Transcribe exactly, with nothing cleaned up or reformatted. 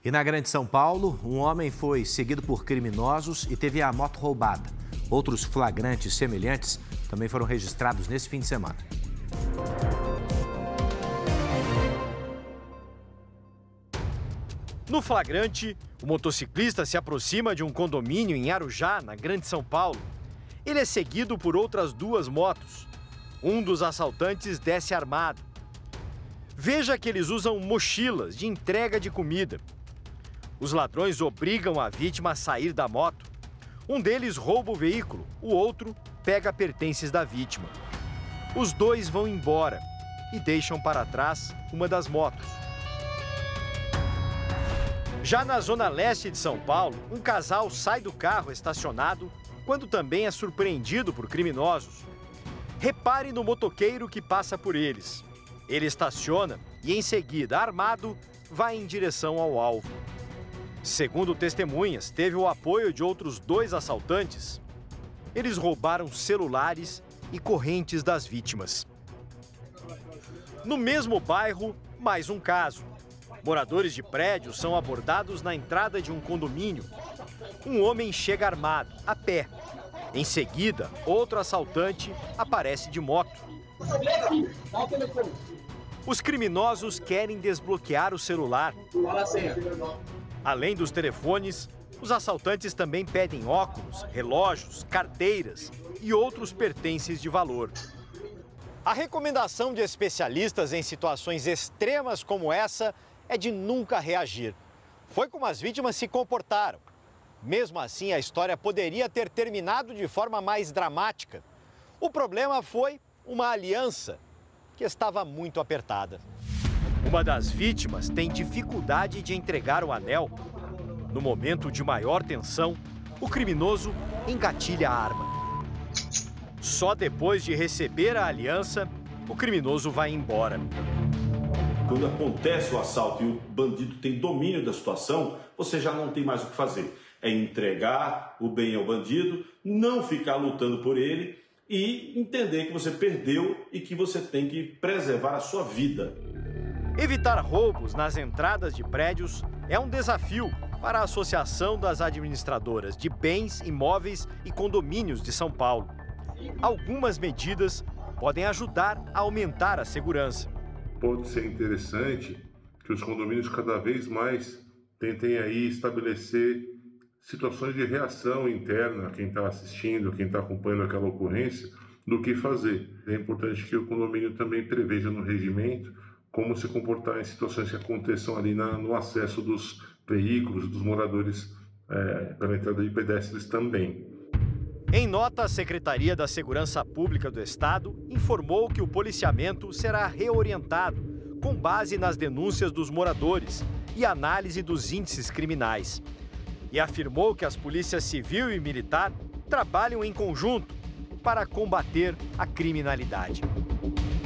E na Grande São Paulo, um homem foi seguido por criminosos e teve a moto roubada. Outros flagrantes semelhantes também foram registrados nesse fim de semana. No flagrante, o motociclista se aproxima de um condomínio em Arujá, na Grande São Paulo. Ele é seguido por outras duas motos. Um dos assaltantes desce armado. Veja que eles usam mochilas de entrega de comida. Os ladrões obrigam a vítima a sair da moto. Um deles rouba o veículo, o outro pega pertences da vítima. Os dois vão embora e deixam para trás uma das motos. Já na zona leste de São Paulo, um casal sai do carro estacionado quando também é surpreendido por criminosos. Repare no motoqueiro que passa por eles. Ele estaciona e, em seguida, armado, vai em direção ao alvo. Segundo testemunhas, teve o apoio de outros dois assaltantes. Eles roubaram celulares e correntes das vítimas. No mesmo bairro, mais um caso. Moradores de prédios são abordados na entrada de um condomínio. Um homem chega armado, a pé. Em seguida, outro assaltante aparece de moto. Os criminosos querem desbloquear o celular. Além dos telefones, os assaltantes também pedem óculos, relógios, carteiras e outros pertences de valor. A recomendação de especialistas em situações extremas como essa é de nunca reagir. Foi como as vítimas se comportaram. Mesmo assim, a história poderia ter terminado de forma mais dramática. O problema foi uma aliança que estava muito apertada. Uma das vítimas tem dificuldade de entregar o anel. No momento de maior tensão, o criminoso engatilha a arma. Só depois de receber a aliança, o criminoso vai embora. Quando acontece o assalto e o bandido tem domínio da situação, você já não tem mais o que fazer. É entregar o bem ao bandido, não ficar lutando por ele e entender que você perdeu e que você tem que preservar a sua vida. Evitar roubos nas entradas de prédios é um desafio para a Associação das Administradoras de Bens, Imóveis e Condomínios de São Paulo. Algumas medidas podem ajudar a aumentar a segurança. Pode ser interessante que os condomínios cada vez mais tentem aí estabelecer situações de reação interna a quem está assistindo, quem está acompanhando aquela ocorrência, do que fazer. É importante que o condomínio também preveja no regimento como se comportar em situações que aconteçam ali na, no acesso dos veículos, dos moradores é, pela entrada de pedestres também. Em nota, a Secretaria da Segurança Pública do Estado informou que o policiamento será reorientado com base nas denúncias dos moradores e análise dos índices criminais. E afirmou que as polícias civil e militar trabalham em conjunto para combater a criminalidade.